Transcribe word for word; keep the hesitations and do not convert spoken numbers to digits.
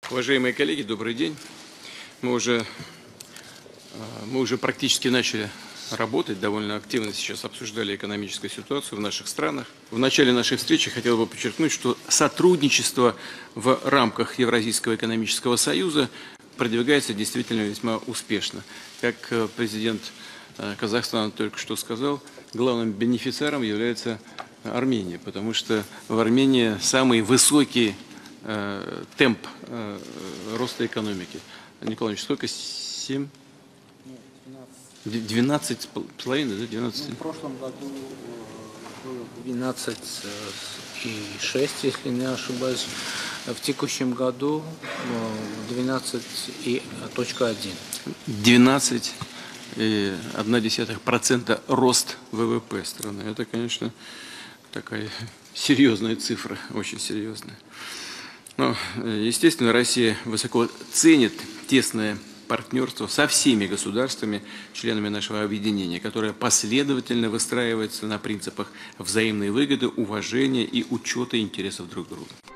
Уважаемые коллеги, добрый день. Мы уже, мы уже практически начали работать, довольно активно сейчас обсуждали экономическую ситуацию в наших странах. В начале нашей встречи хотел бы подчеркнуть, что сотрудничество в рамках Евразийского экономического союза продвигается действительно весьма успешно. Как президент Казахстана только что сказал, главным бенефициаром является Армения, потому что в Армении самый высокий э, темп э, роста экономики. Николай Ильич, сколько? семь? двенадцать с половиной, да? двенадцать. Ну, в прошлом году было двенадцать и шесть, если не ошибаюсь. В текущем году двенадцать и один. двенадцать и одна десятая процента рост ВВП страны. Это, конечно, такая серьезная цифра, очень серьезная. Но, естественно, Россия высоко ценит тесное партнерство со всеми государствами, членами нашего объединения, которое последовательно выстраивается на принципах взаимной выгоды, уважения и учета интересов друг друга.